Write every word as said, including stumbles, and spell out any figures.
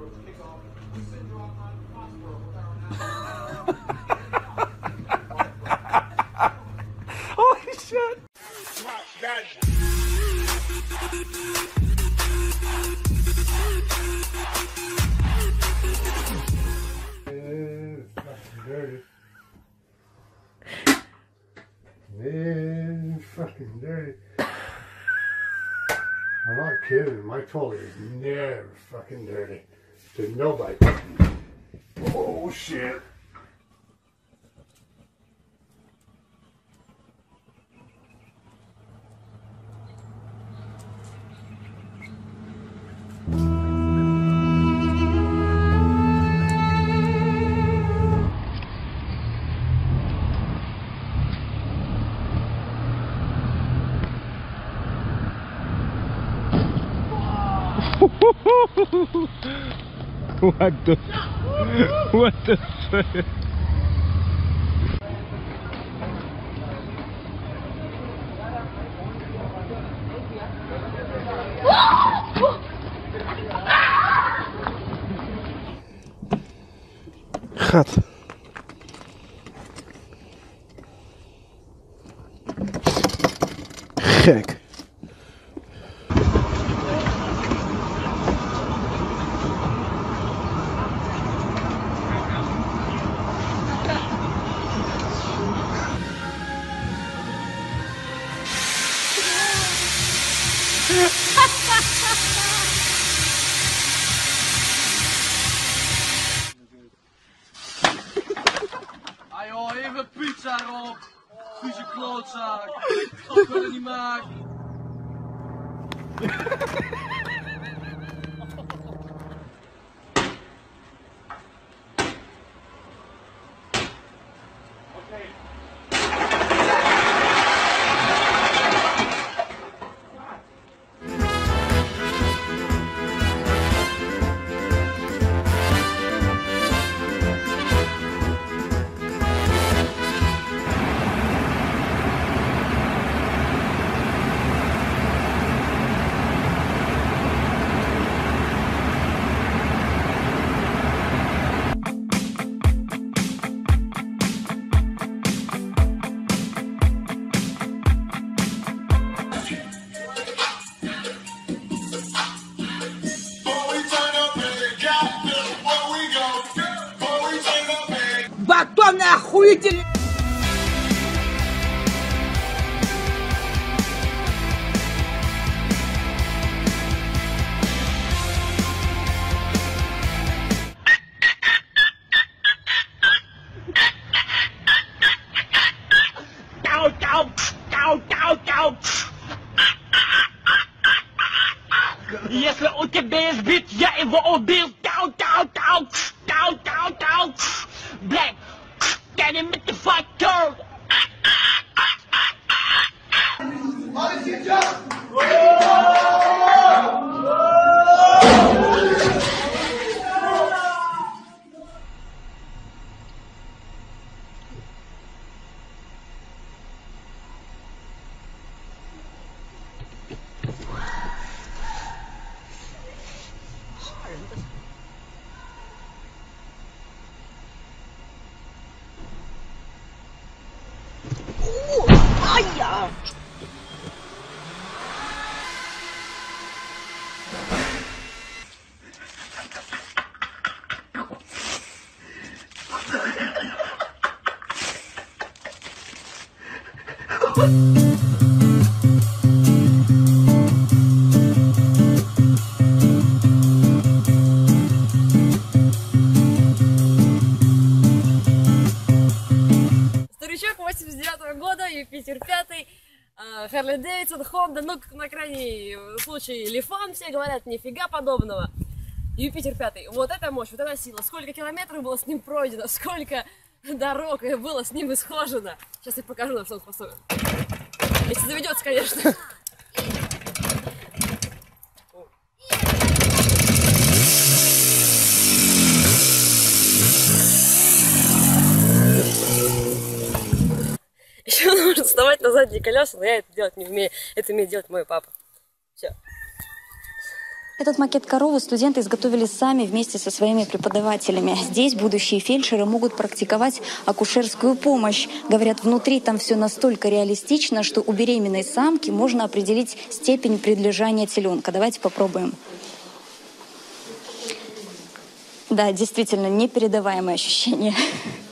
Holy shit! Dirty. Man, fucking dirty. I'm not kidding. My toilet is never fucking dirty. To nobody. Oh shit. What the? What the fuck? Gat. Gek. Ah joh, even pizza erop. Vieze klootzak. Dat wil je niet maken. Батон охуительный! Тау, тау, тау, тау, тау. Если у тебя есть бит, я его убил. Тау, тау, тау, тау, тау, тау. Black, get him with the fuck girl. Ай-я! Старичок восемьдесят девятого года, Юпитер пятый, Харли Дэвидсон, Хонда, ну, на крайний случай, Лифан, все говорят, нифига подобного. Юпитер пятый, вот эта мощь, вот эта сила, сколько километров было с ним пройдено, сколько дорог было с ним исхожено. Сейчас я покажу, на что он способен. Если заведется, конечно. Еще нужно вставать на задние колеса, но я это делать не умею. Это умеет делать мой папа. Все. Этот макет коровы студенты изготовили сами вместе со своими преподавателями. Здесь будущие фельдшеры могут практиковать акушерскую помощь. Говорят, внутри там все настолько реалистично, что у беременной самки можно определить степень предлежания теленка. Давайте попробуем. Да, действительно, непередаваемое ощущение.